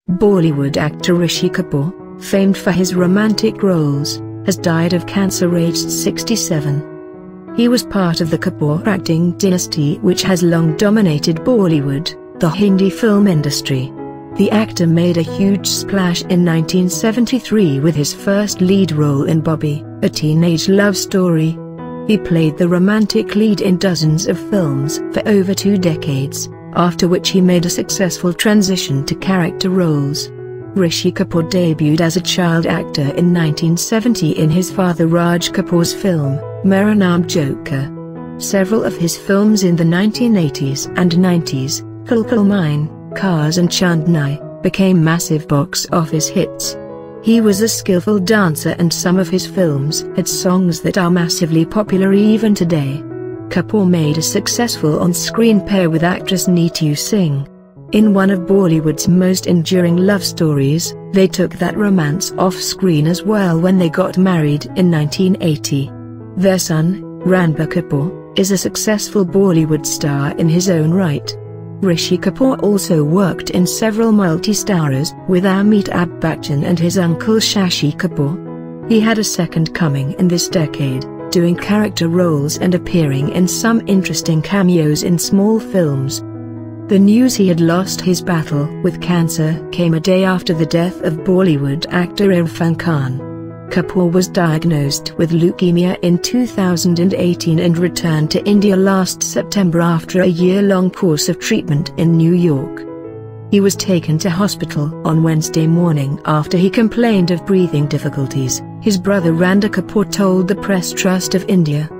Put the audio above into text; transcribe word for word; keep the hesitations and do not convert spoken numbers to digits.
Bollywood actor Rishi Kapoor, famed for his romantic roles, has died of cancer aged sixty-seven. He was part of the Kapoor acting dynasty which has long dominated Bollywood, the Hindi film industry. The actor made a huge splash in nineteen seventy-three with his first lead role in Bobby, a teenage love story. He played the romantic lead in dozens of films for over two decades, after which he made a successful transition to character roles. Rishi Kapoor debuted as a child actor in nineteen seventy in his father Raj Kapoor's film, Mera Naam Joker. Several of his films in the nineteen eighties and nineties, Kal Kal Mine, Cars and Chandni, became massive box office hits. He was a skillful dancer and some of his films had songs that are massively popular even today. Kapoor made a successful on-screen pair with actress Neetu Singh. In one of Bollywood's most enduring love stories, they took that romance off-screen as well when they got married in nineteen eighty. Their son, Ranbir Kapoor, is a successful Bollywood star in his own right. Rishi Kapoor also worked in several multi-starrers with Amitabh Bachchan and his uncle Shashi Kapoor. He had a second coming in this decade, doing character roles and appearing in some interesting cameos in small films. The news he had lost his battle with cancer came a day after the death of Bollywood actor Irfan Khan. Kapoor was diagnosed with leukemia in two thousand eighteen and returned to India last September after a year-long course of treatment in New York. He was taken to hospital on Wednesday morning after he complained of breathing difficulties, his brother Randa Kapoor told the Press Trust of India.